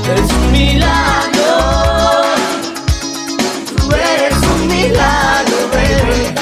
Eres un milagro, tú eres un milagro, baby.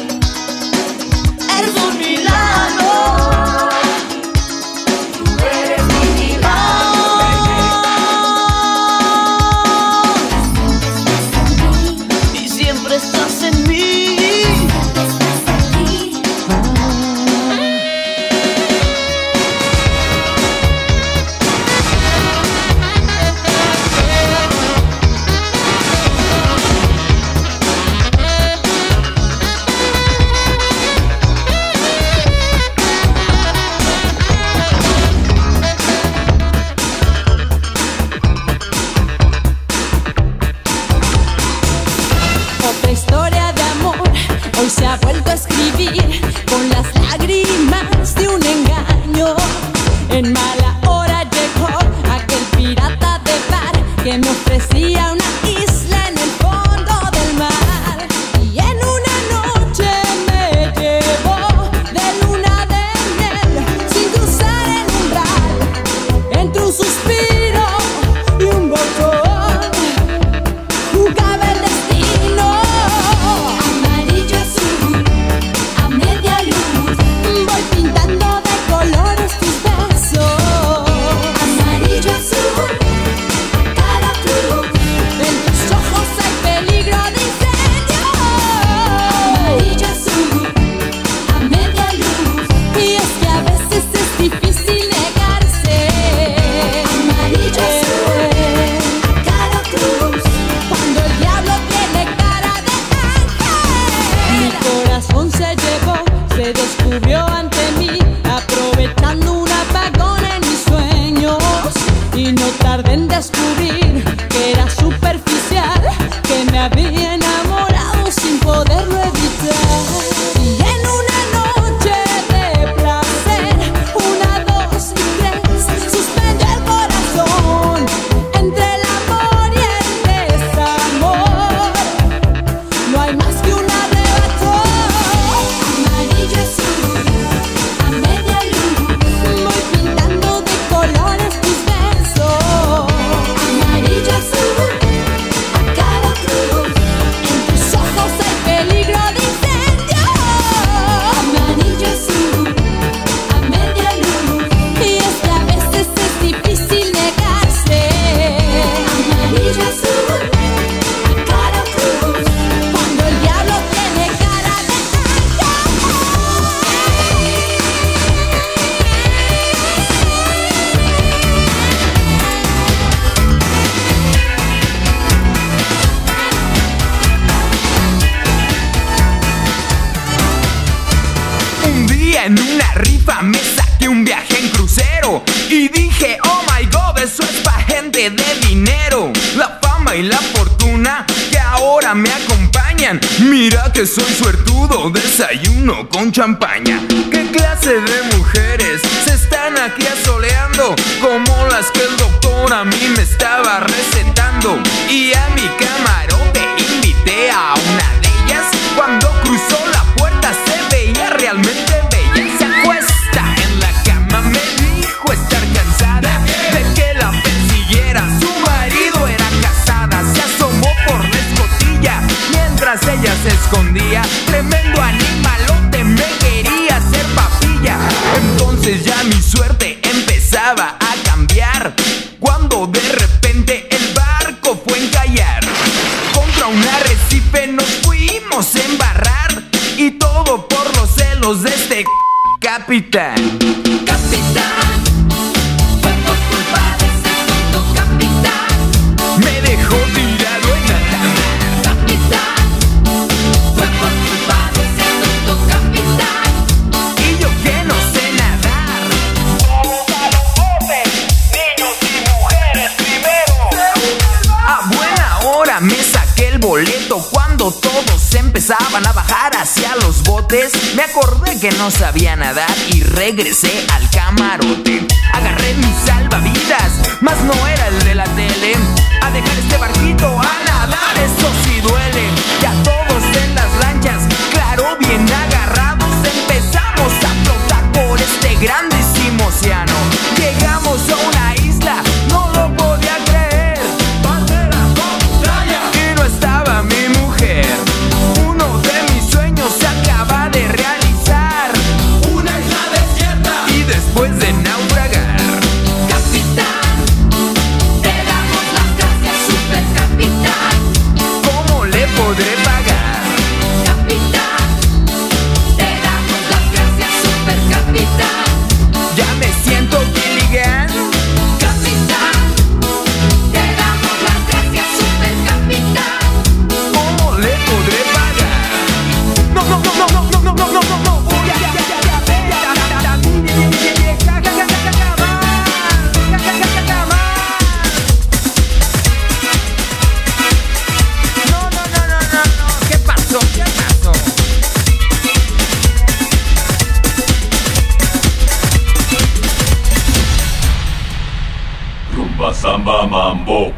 Eres un milagro, tú eres mi milagro, y siempre estás en mí. Otra historia de amor hoy se ha vuelto a escribir con las lágrimas de un engaño. En mala hora llegó aquel pirata de bar que me ofrecía una isla en el fondo del mar, y en una noche me llevó de luna de miel sin cruzar el umbral. Entre un suspiro y un botón jugaba el destino. Amarillo azul, a media luz, voy pintando de colores tus besos. Amarillo azul, cada cruz, en tus ojos hay peligro de incendio. Amarillo azul, a media luz, y es que a veces es difícil negarse. Amarillo azul, cada cruz, cuando el diablo tiene cara de ángel. Mi corazón se llevó, se descubrió ante mí, aprovechando un apagón en mis sueños. Y no tardé en descubrir que era superficial, que me había enamorado sin poderlo evitar. Y en una noche de placer, 1, 2 y 3, suspendió el corazón entre el amor y el desamor. No hay más que un arrebatón. Amarillo azul, a media luz, voy pintando de colores tus besos. Amarillo azul, a cada cruz, en tus ojos hay peligro de incendio. Amarillo azul, a media luz, y es que a veces es difícil negarse. Amarillo azul, a cada cruz, cuando el diablo tiene cara de Un día en una rifa me saqué un viaje en crucero y dije, oh my god, eso es pa' gente de dinero. La fama y la fortuna que ahora me acompañan, mira que soy suertudo, desayuno con champaña. ¿Qué clase de mujeres se están aquí asoleando? Como las que el doctor a mí me estaba recetando. Y a mi camarote invité a una de ellas. Cuando cruzó la puerta se veía realmente bella. Se acuesta en la cama, me dijo estar cansada de que la persiguiera. Su marido era casada, se asomó por la escotilla mientras ella se escondía. Tremendo animalote, me quería hacer papilla. Entonces ya mi suerte empezaba a cambiar, cuando de repente el barco fue a encallar. Contra un arrecife nos fuimos a embarrar, y todo por los celos de este capitán. capitán. Fue por culpa de ese tonto capitán. Me dejó tirado en la tabla. Capitán, fue por culpa de ese tonto capitán. Y yo que no sé nadar. Todos a los botes, niños y mujeres primero. A buena hora me saqué el boleto cuando todos empezaban a bajar hacia los botes. Me acordé que no sabía nadar y regresé al camarote. Agarré mi salvavidas, mas no era el de la tele. A dejar este barquito a nadar, eso sí duele. Ya todos en las lanchas, claro, bien agarrados, empezamos a flotar por este grandísimo océano. Llegamos a una isla, no lo podía creer. Rumba, samba, mambo.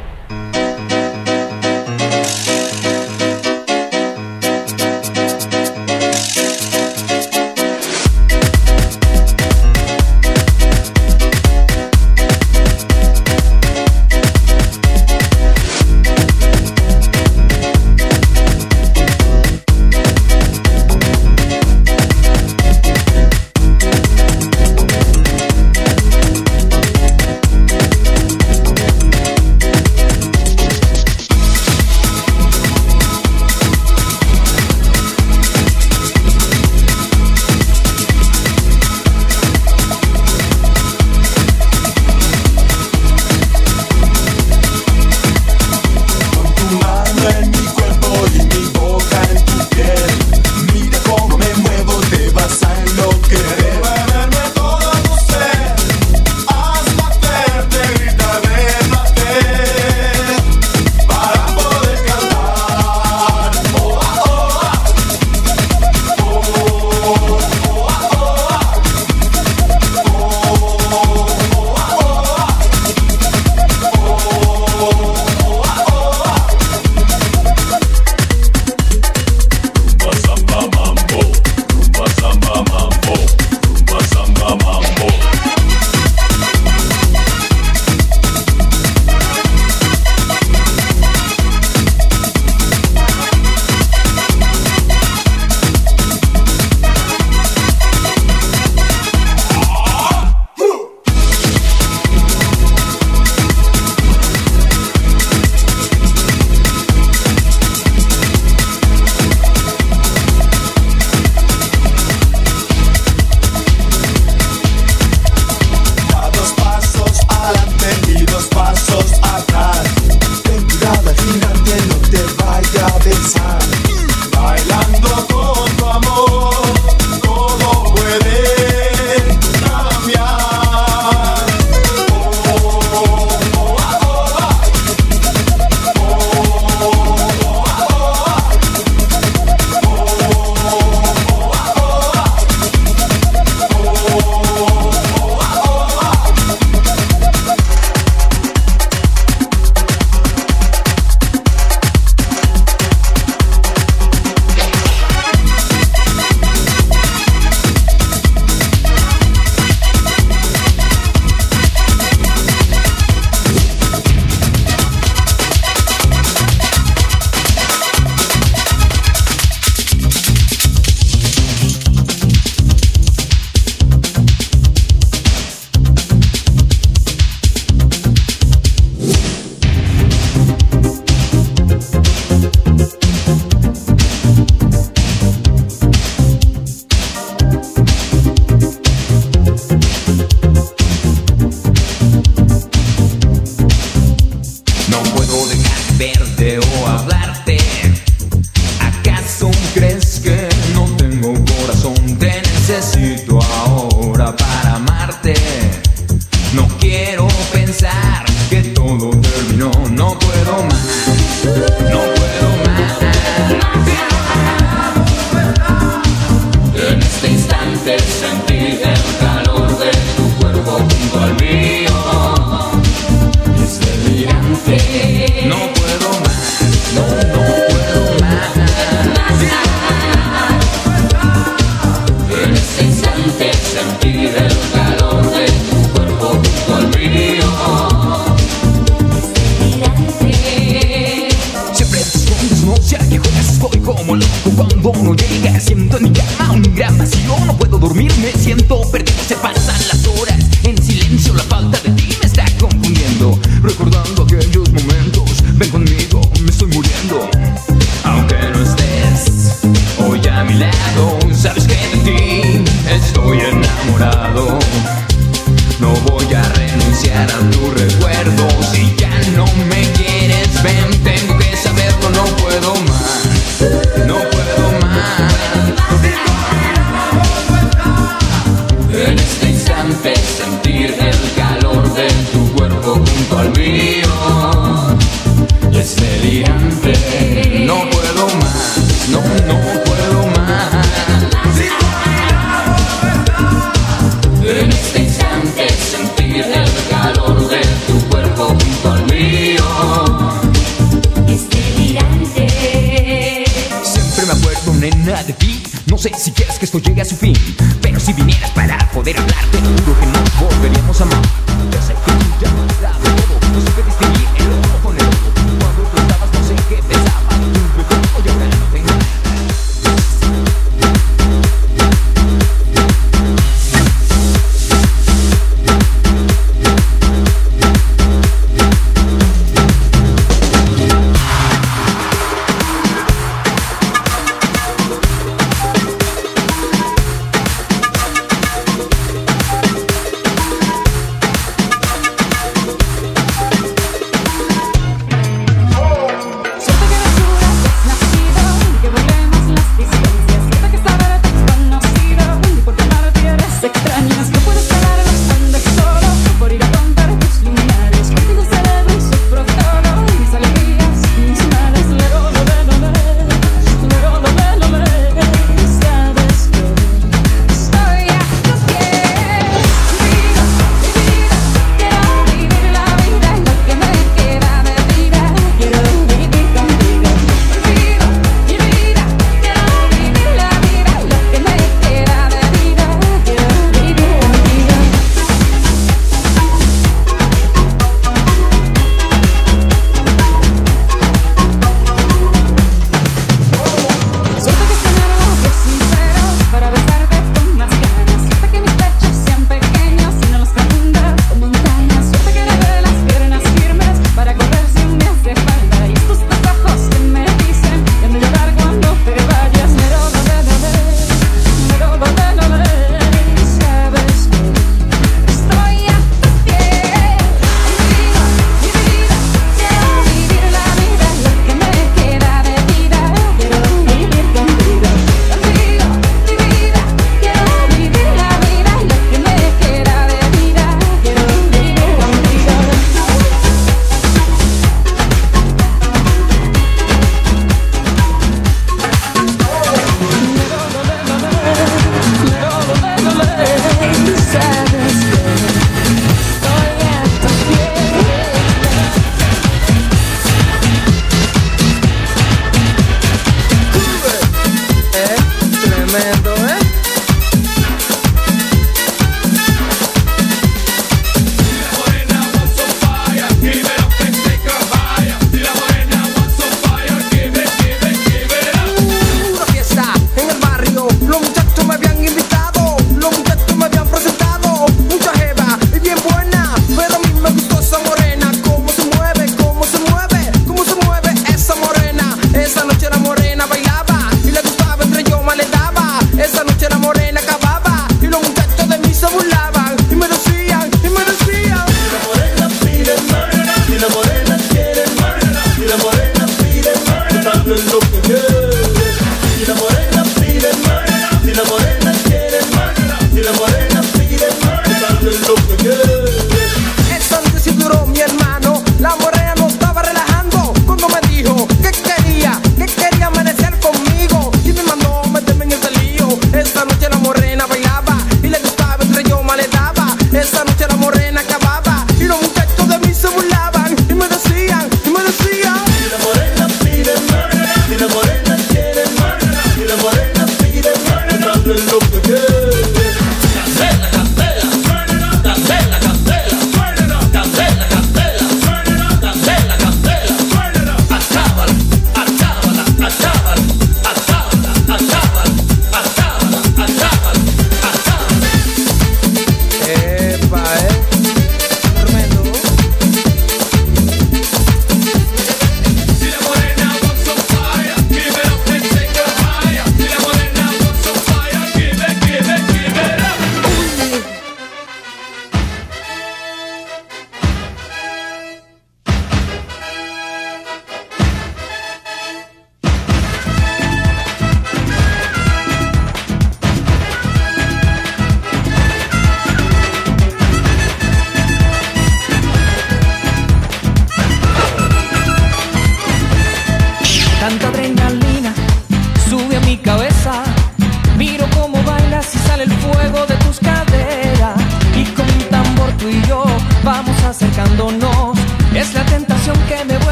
En este instante sentir el calor de tu cuerpo. nada de ti. No sé si quieres que esto llegue a su fin, pero si vinieras para poder hablar, te juro que nos volveríamos a amar.